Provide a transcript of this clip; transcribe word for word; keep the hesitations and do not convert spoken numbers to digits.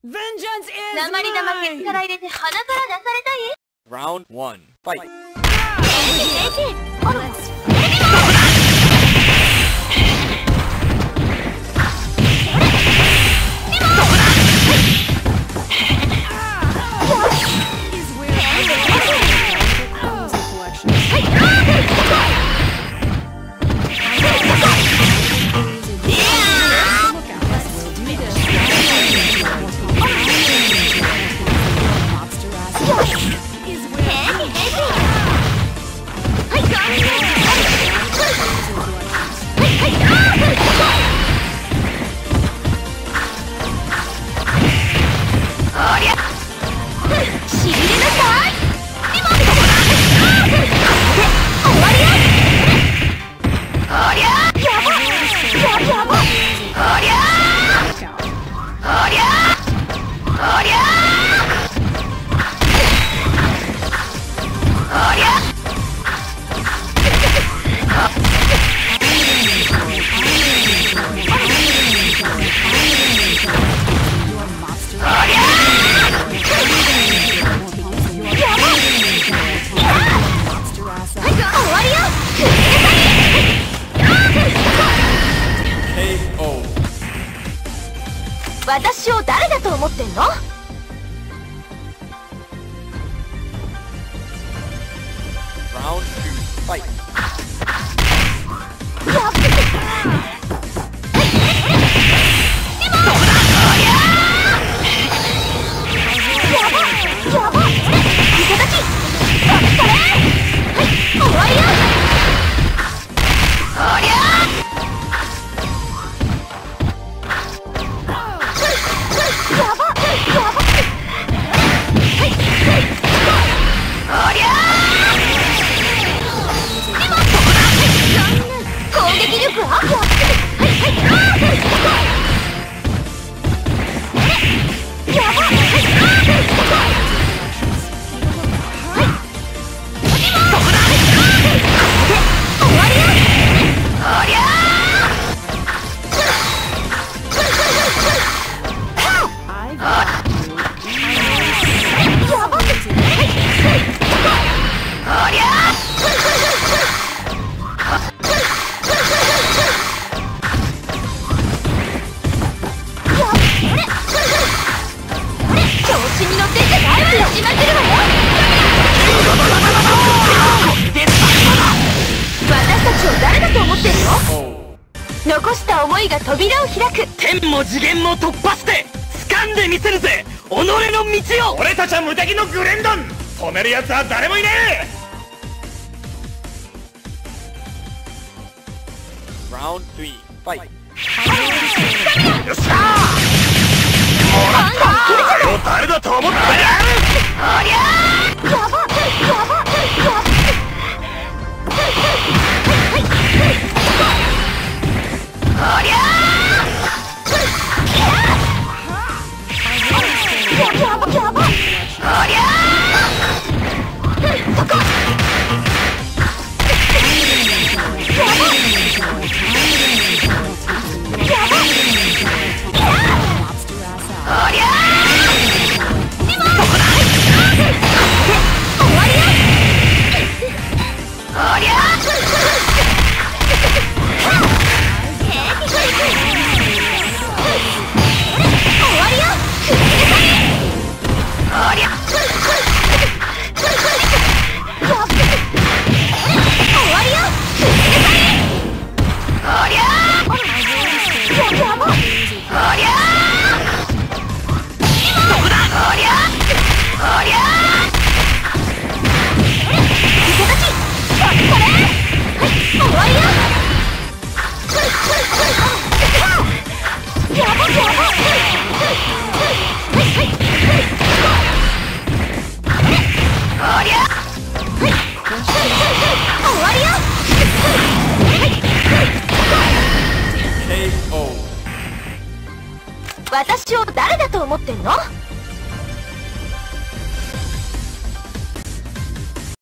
鉛玉ケツから入れて鼻から出されたい。 Round one, fight. K O. 私を誰だと思ってんの？ Round two, fight.残した思いが扉を開く。 天も次元も突破して掴んでみせるぜ己の道を。俺たちは無敵のグレンドン、止める奴は誰もいねえ。Round three, fight. よっしゃー、もらったー。俺を誰だと思ってる。 おりゃー、やばやばやば。おりゃー、やばやば。おりゃー、そこ。やばやば。おりゃー、今そこだ。終わりや。おりゃー。私を誰だと思ってんの？